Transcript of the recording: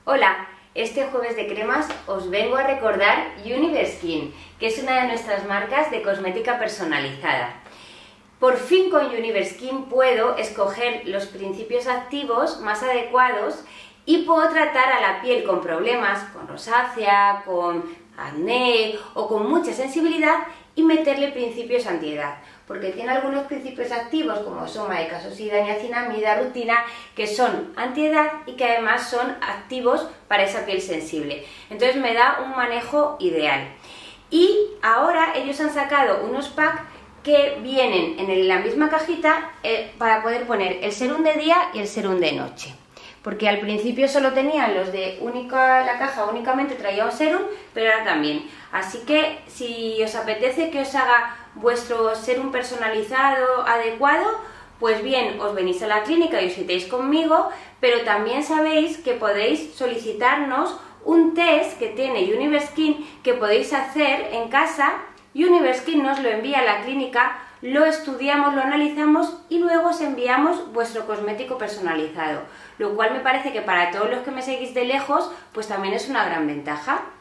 Hola, este jueves de cremas os vengo a recordar Universkin, que es una de nuestras marcas de cosmética personalizada. Por fin con Universkin puedo escoger los principios activos más adecuados y puedo tratar a la piel con problemas, con rosácea, con acné o con mucha sensibilidad y meterle principios antiedad, porque tiene algunos principios activos como son madecassosida, niacinamida, rutina, que son antiedad y que además son activos para esa piel sensible. Entonces me da un manejo ideal. Y ahora ellos han sacado unos packs que vienen en la misma cajita para poder poner el serum de día y el serum de noche. Porque al principio solo tenían los de la caja únicamente traía un serum, pero ahora también. Así que si os apetece que os haga vuestro serum personalizado adecuado, pues bien, os venís a la clínica y os citéis conmigo, pero también sabéis que podéis solicitarnos un test que tiene Universkin que podéis hacer en casa. Universkin nos lo envía a la clínica, lo estudiamos, lo analizamos y luego os enviamos vuestro cosmético personalizado, lo cual me parece que para todos los que me seguís de lejos, pues también es una gran ventaja.